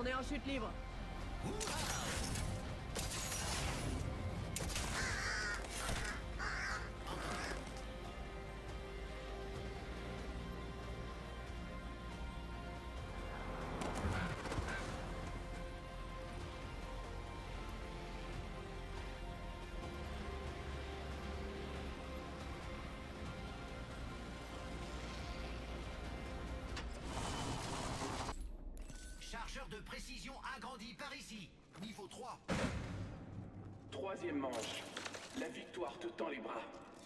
On est en chute libre. Chargeur de précision agrandi par ici. Niveau 3. Troisième manche. La victoire te tend les bras.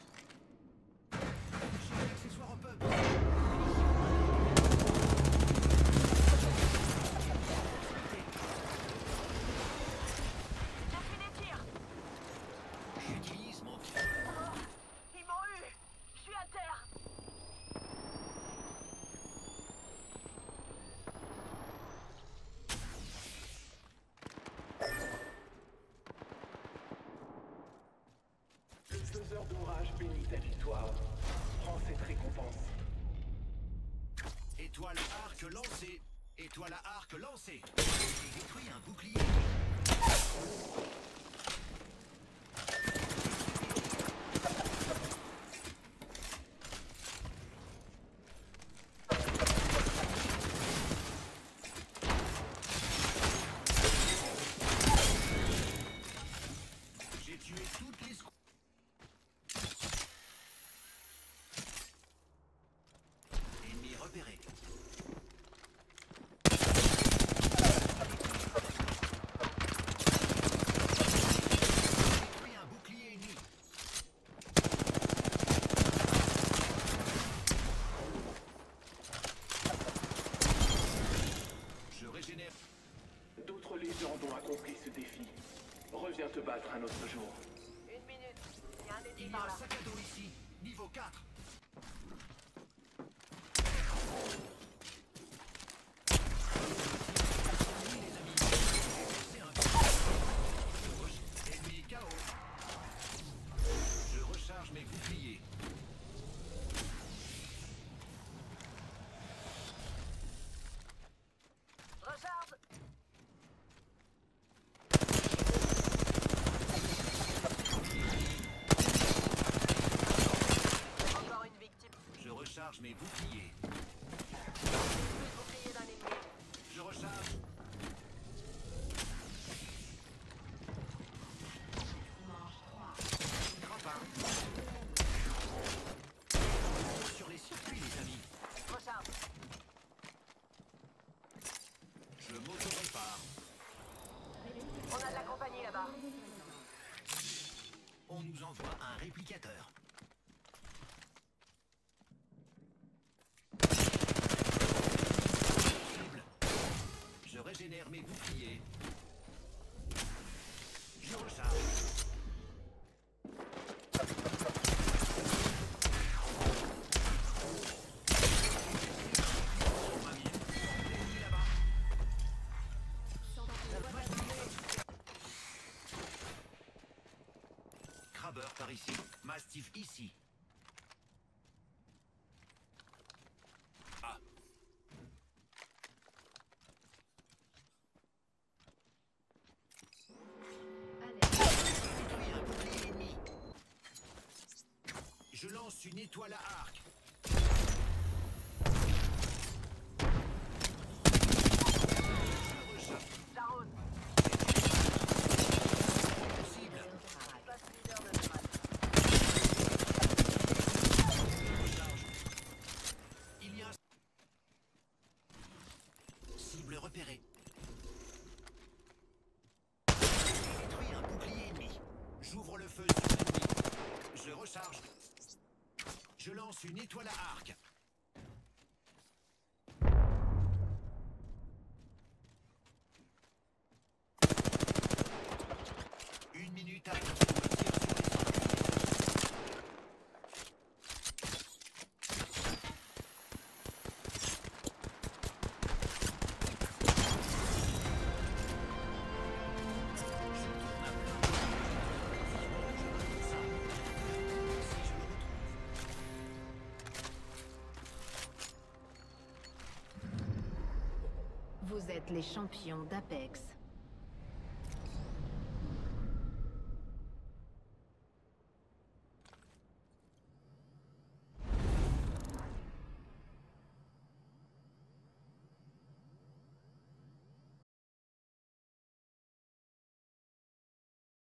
J'ai l'accessoire au pub. J'ai fait des tirs. J'utilise mon tir. Oh, ils m'ont eu. Je suis à terre. Le faiseur d'orage bénit ta victoire. Prends cette récompense. Étoile à arc lancée. Étoile à arc lancée. J'ai détruit un bouclier. J'ai tué toutes les squads. Ennemi repéré. Détruit un bouclier ennemi. Je régénère. D'autres légendes ont accompli ce défi. Reviens te battre un autre jour. Une minute. Il y a un ennemi Il y a par un là. sac à dos ici. Niveau 4. Ennemi KO. Je recharge mes boucliers. Recharge. Encore une victime. Je recharge mes boucliers. Bouclier d'un ennemi. Je recharge. Grappin. Sur les circuits, les amis. Recharge. Je m'auto-répare. On a de la compagnie là-bas. On nous envoie un réplicateur. Cible. Je régénère mes boucliers. Je recharge. Ennemi là-bas. Crabeur par ici. Mastiff ici. Ah. Détruit un bouclier ennemi. Je lance une étoile à arc. Je recharge. Jarone. Cible. Passe leader de ce match. Recharge. Il y a un... Cible repérée. J'ai détruit un bouclier ennemi. J'ouvre le feu sur l'ennemi. Je recharge. Je lance une étoile à arc. Une minute à... Je tire sur les circuits. Vous êtes les champions d'Apex.